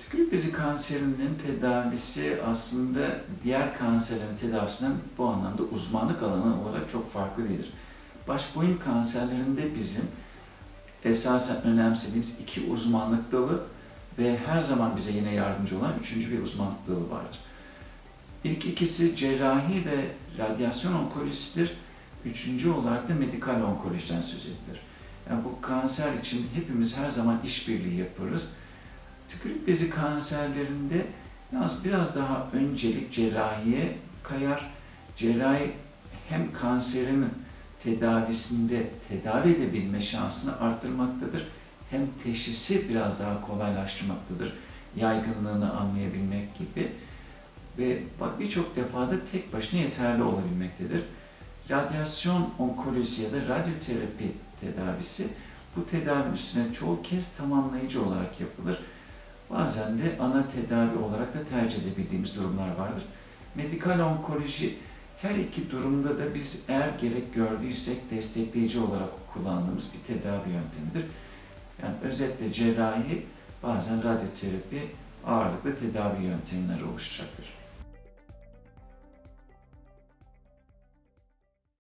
Tükürük bezi kanserinin tedavisi aslında diğer kanserlerin tedavisinden bu anlamda uzmanlık alanı olarak çok farklı değildir. Baş boyun kanserlerinde bizim esasen önemsediğimiz iki uzmanlık dalı ve her zaman bize yine yardımcı olan üçüncü bir uzmanlık dalı vardır. İlk ikisi cerrahi ve radyasyon onkolojisidir. Üçüncü olarak da medikal onkolojiden söz edilir. Yani bu kanser için hepimiz her zaman işbirliği yaparız. Tükürük bezi kanserlerinde biraz daha öncelik cerrahiye kayar. Cerrahi hem kanserin tedavisinde tedavi edebilme şansını arttırmaktadır, hem teşhisi biraz daha kolaylaştırmaktadır, yaygınlığını anlayabilmek gibi. Ve birçok defada tek başına yeterli olabilmektedir. Radyasyon onkolojisi ya da radyoterapi tedavisi bu tedavinin üstüne çoğu kez tamamlayıcı olarak yapılır. Bazen de ana tedavi olarak da tercih edebildiğimiz durumlar vardır. Medikal onkoloji her iki durumda da biz eğer gerek gördüysek destekleyici olarak kullandığımız bir tedavi yöntemidir. Yani özetle cerrahi, bazen radyoterapi ağırlıklı tedavi yöntemleri oluşacaktır.